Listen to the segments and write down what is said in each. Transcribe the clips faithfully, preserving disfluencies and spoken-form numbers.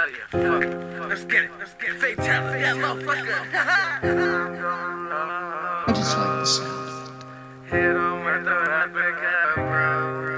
Hell yeah. Fuck. Let's get it. Let's get it. Fatality. Yeah, motherfucker. I just like the sound of it. Hit on with the epic bro.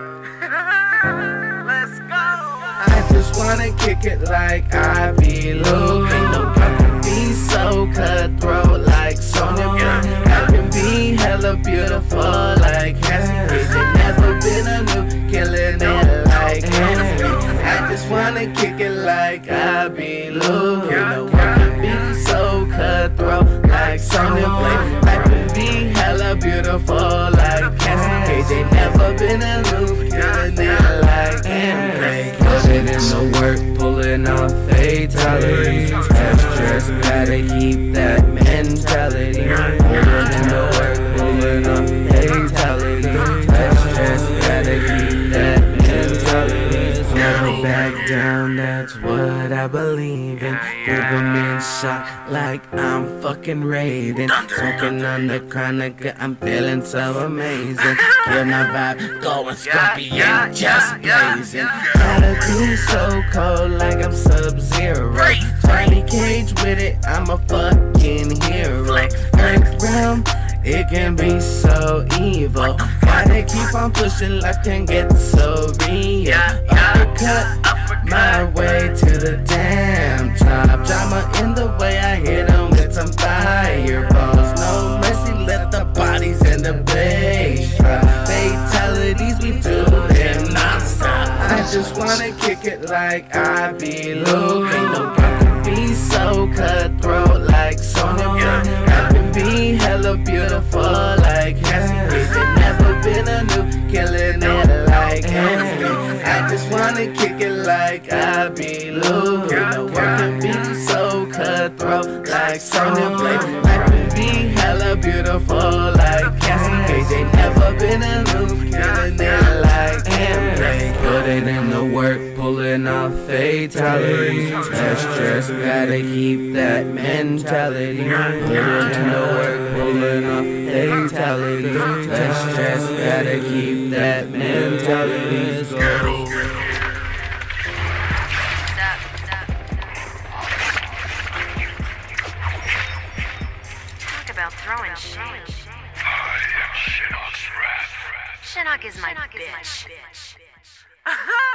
Let's go. I just wanna kick it like I be Luke. Ain't no problem be so cutthroat like Sonya. I can be hella beautiful like Cassie. Ain't never been a new killing it like Cassie. I just wanna kick it like I be Luke. Ain't no problem be so cutthroat like Sonya. I can be hella beautiful like Cassie. Ain't never been a new killing it like Cassie. Put it in the work, pulling off fatalities. That's just gotta keep that mentality. Pulling in the work, pulling off fatalities. That's just gotta keep that mentality. Never back down, that's what I believe in. Give them in shock like I'm fucking raving. Smoking on the chronic, I'm feeling so amazing. Feel my vibe going scorpion, just blazing. Gotta be so cold like I'm Sub-Zero. Johnny Cage with it, I'm a fucking hero. Earth realm, it can be so evil. Gotta keep on pushing, life can get so real. Uppercut my way to the damn top. Drama in the way I hit them with some fireballs. No mercy, let the bodies in the bass drop. Fatalities, we do them non-stop. I just wanna kick it like I be Luke. Ain't no problem be so cutthroat like Sonya. I can be hella beautiful like Cassie. Ain't never been a new killing it like Cassie. I just wanna kick it like I be Luke. Ain't no one can be so cutthroat like Sonya. I can be hella beautiful like Cassie. Ain't never been a new killing it like Cassie. Put it in the work, pulling off fatalities. That's just gotta keep that mentality. Put it in the work, pulling off fatalities. That's just gotta keep that mentality. Talk about throwing shade. I am Shinnok's wrath. Shinnok is my bitch.